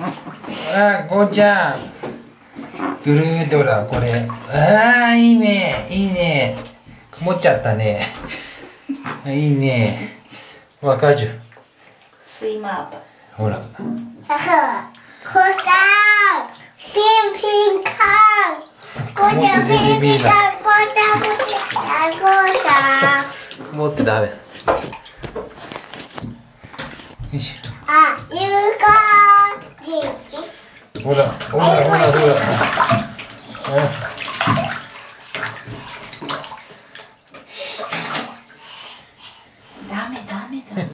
あ、こうちゃん。ぐるーっとほら、これ。ああ、いいね。いいね。曇っちゃったね。いいね。わかじゅ。 スイマーバ。 ほら。 こたピンピンカン。こたピンピンカン。こた。 曇ってダメ。よいしあ、ゆうかー。 ょ。ほら、ほら、ほら、ほら。